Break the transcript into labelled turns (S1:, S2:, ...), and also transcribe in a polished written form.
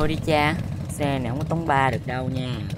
S1: đi cha, xe này không có tống ba được đâu nha.